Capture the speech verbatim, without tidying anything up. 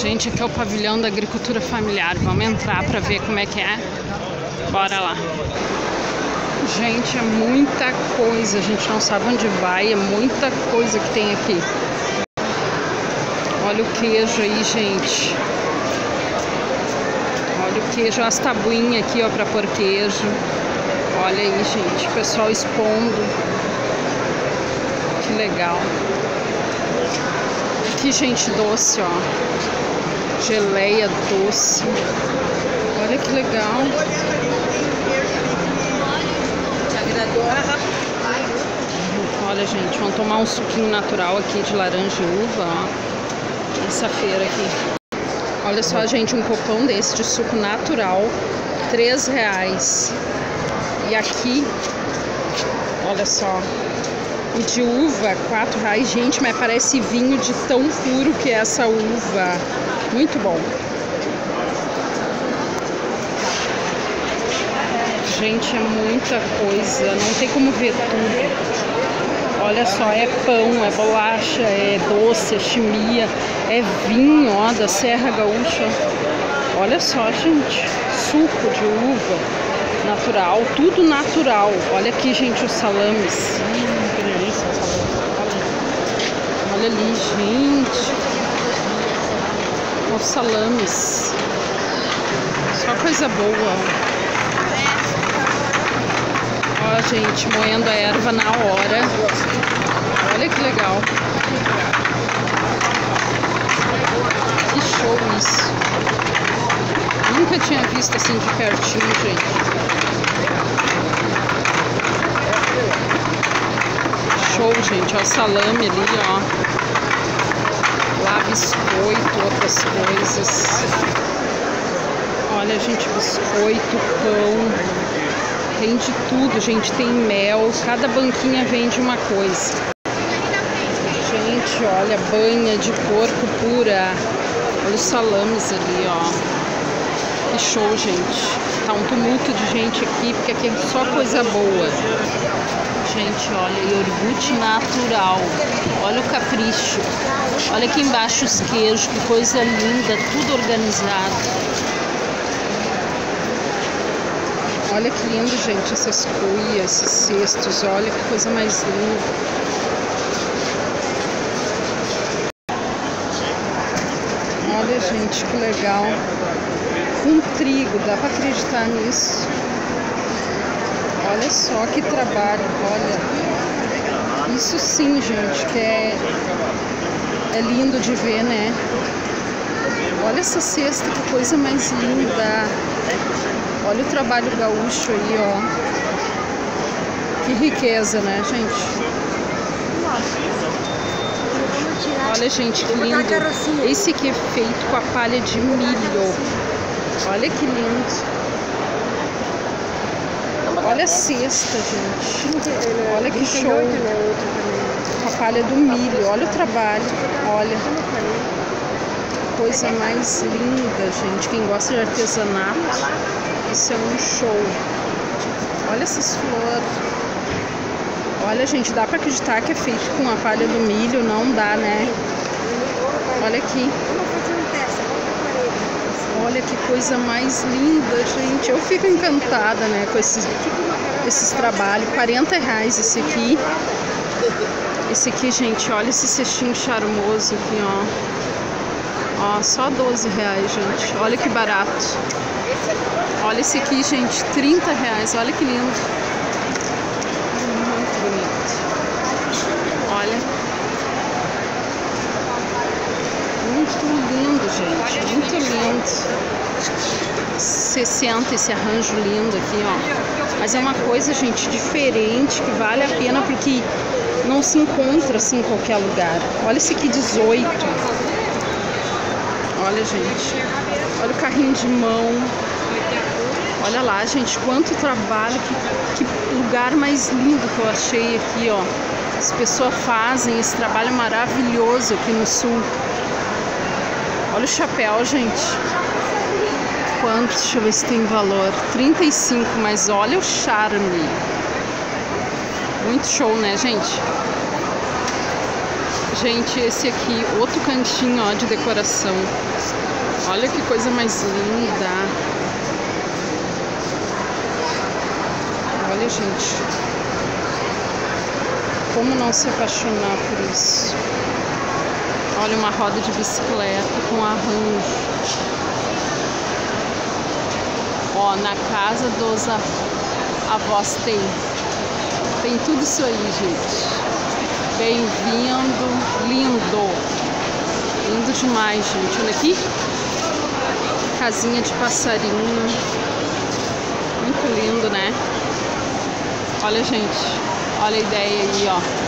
Gente, aqui é o pavilhão da agricultura familiar. Vamos entrar para ver como é que é. Bora lá. Gente, é muita coisa. A gente não sabe onde vai. É muita coisa que tem aqui. Olha o queijo aí, gente. Olha o queijo. As tabuinhas aqui, ó, para pôr queijo. Olha aí, gente. O pessoal expondo. Que legal. Aqui, gente, doce, ó. Geleia doce. Olha que legal. Olha, gente, vamos tomar um suquinho natural aqui de laranja e uva, ó. Essa feira aqui. Olha só, gente, um copão desse de suco natural, três reais. E aqui, olha só, o de uva, quatro reais. Gente, mas parece vinho de tão puro que é essa uva. Muito bom. Gente, é muita coisa. Não tem como ver tudo. Olha só, é pão, é bolacha, é doce, é chimia, é vinho, ó, da Serra Gaúcha. Olha só, gente. Suco de uva natural, tudo natural. Olha aqui, gente, os salames. Hum, que delícia. Olha ali, gente. Os salames. Só coisa boa. Ó, gente, moendo a erva na hora. Olha que legal. Que show isso. Nunca tinha visto assim de pertinho, gente. Show, gente. Ó, salame ali, ó. Lá, biscoito, outras coisas. Olha, gente, biscoito, pão. Tem de tudo, gente. Tem mel. Cada banquinha vende uma coisa. Gente, olha, banha de porco pura. Olha os salames ali, ó. Que show, gente. Tá um tumulto de gente aqui, porque aqui é só coisa boa. Gente, olha, iogurte natural. Olha o capricho. Olha aqui embaixo os queijos, que coisa linda, tudo organizado. Olha que lindo, gente, essas cuias, esses cestos. Olha que coisa mais linda. Olha, gente, que legal. Com trigo, dá pra acreditar nisso. Olha só que trabalho, olha. Isso sim, gente, que é, é lindo de ver, né? Olha essa cesta, que coisa mais linda. Olha o trabalho gaúcho aí, ó. Que riqueza, né, gente? Olha, gente, que lindo. Esse aqui é feito com a palha de milho. Olha que lindo. Olha a cesta, gente. Olha que show. A palha do milho. Olha o trabalho. Olha. Coisa mais linda, gente. Quem gosta de artesanato, isso é um show. Olha essas flores. Olha, gente, dá pra acreditar que é feito com a palha do milho. Não dá, né? Olha aqui. Olha que coisa mais linda, gente. Eu fico encantada, né, com esses, esses trabalhos. quarenta reais esse aqui. Esse aqui, gente, olha esse cestinho charmoso aqui, ó. Ó, só doze reais, gente. Olha que barato. Olha esse aqui, gente, trinta reais. Olha que lindo. Muito bonito. Olha. Muito lindo, gente. Muito lindo. sessenta esse arranjo lindo aqui, ó. Mas é uma coisa, gente, diferente, que vale a pena, porque não se encontra assim em qualquer lugar. Olha esse aqui, dezoito. Olha, gente. Olha o carrinho de mão. Olha lá, gente, quanto trabalho. Que, que lugar mais lindo que eu achei aqui, ó. As pessoas fazem esse trabalho maravilhoso aqui no sul. Olha o chapéu, gente. Quanto? Deixa eu ver se tem valor. trinta e cinco, mas olha o charme. Muito show, né, gente? Gente, esse aqui, outro cantinho, ó, de decoração. Olha que coisa mais linda. Olha, gente. Como não se apaixonar por isso? Olha, uma roda de bicicleta com arranjo. Ó, na casa dos avós tem. Tem tudo isso aí, gente. Bem-vindo, lindo. Lindo demais, gente. Olha aqui. Casinha de passarinho. Muito lindo, né? Olha, gente. Olha a ideia aí, ó.